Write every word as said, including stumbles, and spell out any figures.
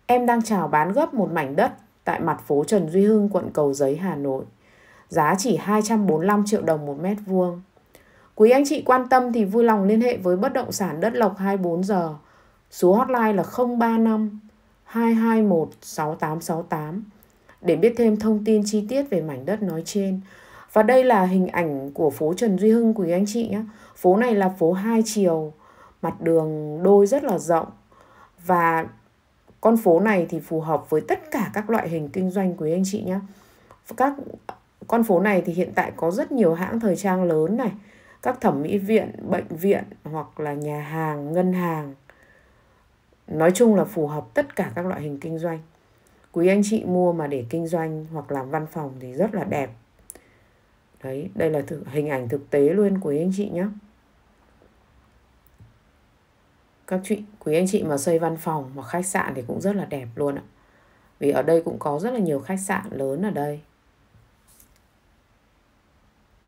Em đang chào bán gấp một mảnh đất tại mặt phố Trần Duy Hưng, quận Cầu Giấy, Hà Nội. Giá chỉ hai trăm bốn mươi lăm triệu đồng một mét vuông. Quý anh chị quan tâm thì vui lòng liên hệ với Bất động sản Đất Lộc hai mươi bốn giờ. Số hotline là không ba năm hai hai một sáu tám sáu tám để biết thêm thông tin chi tiết về mảnh đất nói trên. Và đây là hình ảnh của phố Trần Duy Hưng quý anh chị nhé. Phố này là phố hai chiều, mặt đường đôi rất là rộng. Và con phố này thì phù hợp với tất cả các loại hình kinh doanh quý anh chị nhé. Các con phố này thì hiện tại có rất nhiều hãng thời trang lớn này, các thẩm mỹ viện, bệnh viện hoặc là nhà hàng, ngân hàng. Nói chung là phù hợp tất cả các loại hình kinh doanh. Quý anh chị mua mà để kinh doanh hoặc làm văn phòng thì rất là đẹp. Đấy, đây là thực, hình ảnh thực tế luôn quý anh chị nhé. Các chị, quý anh chị mà xây văn phòng hoặc khách sạn thì cũng rất là đẹp luôn ạ. Vì ở đây cũng có rất là nhiều khách sạn lớn ở đây.